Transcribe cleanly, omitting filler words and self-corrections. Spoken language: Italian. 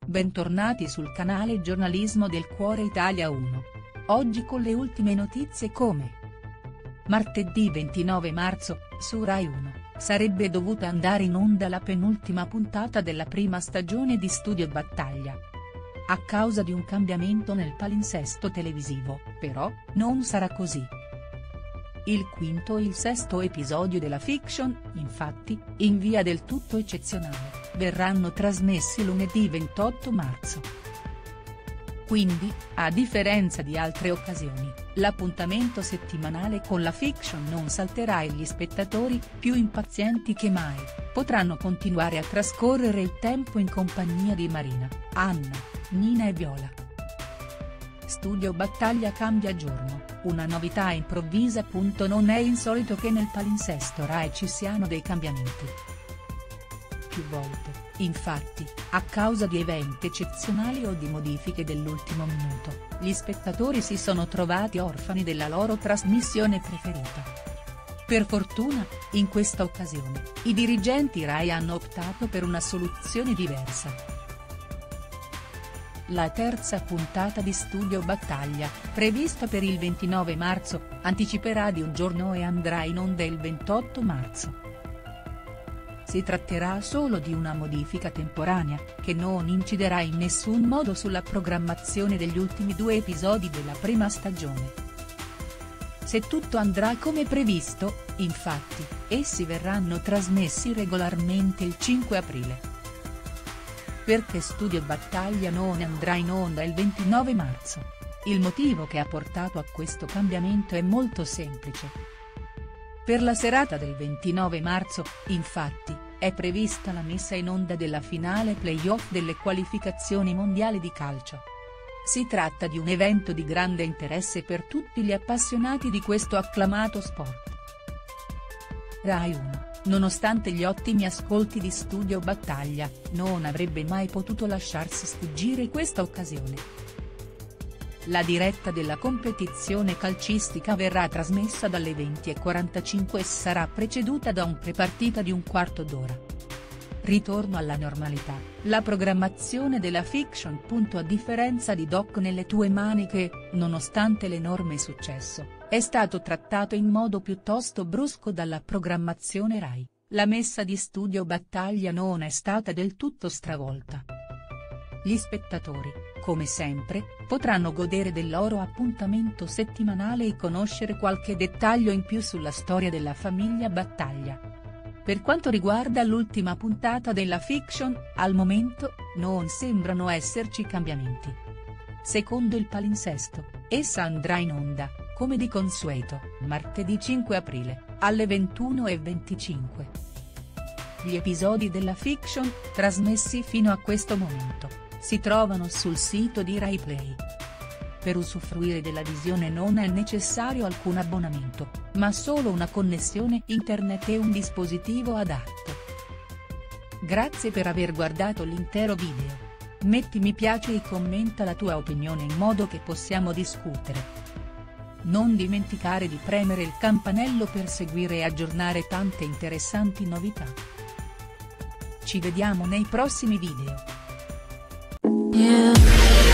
Bentornati sul canale Giornalismo del Cuore Italia 1. Oggi con le ultime notizie come: martedì 29 marzo, su Rai 1, sarebbe dovuta andare in onda la penultima puntata della prima stagione di Studio Battaglia. A causa di un cambiamento nel palinsesto televisivo, però, non sarà così. Il quinto e il sesto episodio della fiction, infatti, in via del tutto eccezionale, verranno trasmessi lunedì 28 marzo. Quindi, a differenza di altre occasioni, l'appuntamento settimanale con la fiction non salterà e gli spettatori, più impazienti che mai, potranno continuare a trascorrere il tempo in compagnia di Marina, Anna, Nina e Viola. Studio Battaglia cambia giorno, una novità improvvisa. Non è insolito che nel palinsesto Rai ci siano dei cambiamenti. Più volte, infatti, a causa di eventi eccezionali o di modifiche dell'ultimo minuto, gli spettatori si sono trovati orfani della loro trasmissione preferita. Per fortuna, in questa occasione, i dirigenti Rai hanno optato per una soluzione diversa. La terza puntata di Studio Battaglia, prevista per il 29 marzo, anticiperà di un giorno e andrà in onda il 28 marzo. Si tratterà solo di una modifica temporanea, che non inciderà in nessun modo sulla programmazione degli ultimi 2 episodi della prima stagione. Se tutto andrà come previsto, infatti, essi verranno trasmessi regolarmente il 5 aprile. Perché Studio Battaglia non andrà in onda il 29 marzo? Il motivo che ha portato a questo cambiamento è molto semplice. Per la serata del 29 marzo, infatti, è prevista la messa in onda della finale play-off delle qualificazioni mondiali di calcio. Si tratta di un evento di grande interesse per tutti gli appassionati di questo acclamato sport. Rai 1, nonostante gli ottimi ascolti di Studio Battaglia, non avrebbe mai potuto lasciarsi sfuggire questa occasione. La diretta della competizione calcistica verrà trasmessa dalle 20:45 e sarà preceduta da un prepartita di un quarto d'ora. Ritorno alla normalità, la programmazione della fiction. A differenza di Doc nelle tue mani che, nonostante l'enorme successo, è stato trattato in modo piuttosto brusco dalla programmazione Rai, la messa di Studio Battaglia non è stata del tutto stravolta. Gli spettatori, come sempre, potranno godere del loro appuntamento settimanale e conoscere qualche dettaglio in più sulla storia della famiglia Battaglia. Per quanto riguarda l'ultima puntata della fiction, al momento, non sembrano esserci cambiamenti. Secondo il palinsesto, essa andrà in onda, come di consueto, martedì 5 aprile, alle 21:25. Gli episodi della fiction, trasmessi fino a questo momento, si trovano sul sito di Rai Play. Per usufruire della visione non è necessario alcun abbonamento, ma solo una connessione internet e un dispositivo adatto. Grazie per aver guardato l'intero video. Metti mi piace e commenta la tua opinione in modo che possiamo discutere. Non dimenticare di premere il campanello per seguire e aggiornare tante interessanti novità. Ci vediamo nei prossimi video.